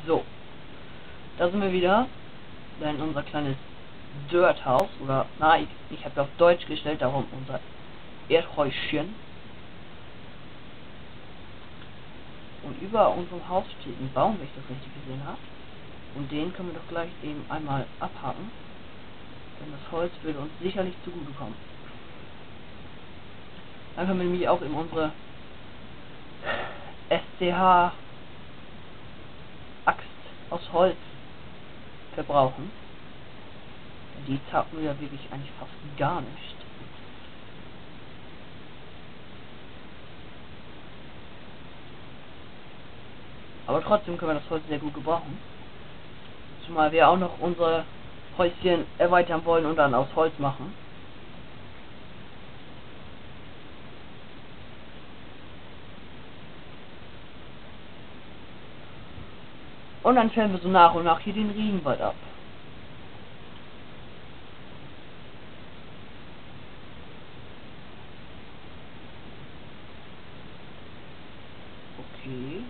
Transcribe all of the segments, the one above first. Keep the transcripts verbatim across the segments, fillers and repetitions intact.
So, da sind wir wieder in unser kleines Dirt House, oder na, ich, ich habe auf Deutsch gestellt, darum unser Erdhäuschen. Und über unserem Haus steht ein Baum, wenn ich das richtig gesehen habe. Und den können wir doch gleich eben einmal abhaken, denn das Holz würde uns sicherlich zugutekommen. Dann können wir nämlich auch eben unsere S C H Axt aus Holz verbrauchen. Die zappen wir ja wirklich eigentlich fast gar nicht. Aber trotzdem können wir das Holz sehr gut gebrauchen. Zumal wir auch noch unsere Häuschen erweitern wollen und dann aus Holz machen. Und dann fällen wir so nach und nach hier den Regenwald ab. Okay.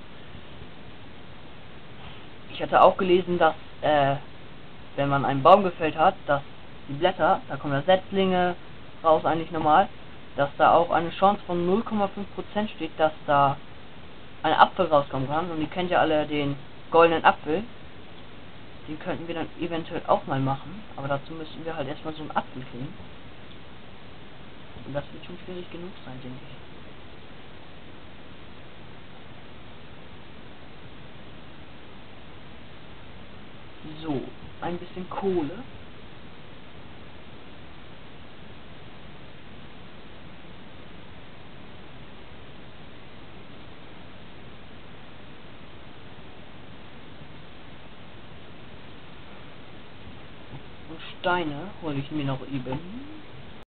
Ich hatte auch gelesen, dass äh, wenn man einen Baum gefällt hat, dass die Blätter, da kommen ja Setzlinge raus eigentlich normal, dass da auch eine Chance von null Komma fünf Prozent steht, dass da ein Apfel rauskommen kann. Und ihr kennt ja alle den goldenen Apfel. Den könnten wir dann eventuell auch mal machen, aber dazu müssen wir halt erstmal so einen Apfel kriegen. Und das wird schon schwierig genug sein, denke ich. So, ein bisschen Kohle. Und Steine hole ich mir noch eben.